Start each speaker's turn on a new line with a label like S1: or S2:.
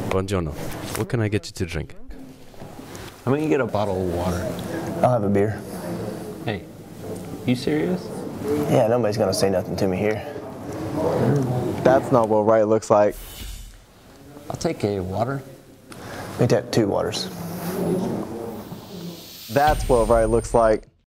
S1: Buongiorno. What can I get you to drink?
S2: I'm gonna get a bottle of water.
S3: I'll have a beer.
S2: Hey, you serious?
S3: Yeah, nobody's gonna say nothing to me here. That's not what right looks like.
S2: I'll take a water.
S3: Make that 2 waters. That's what right looks like.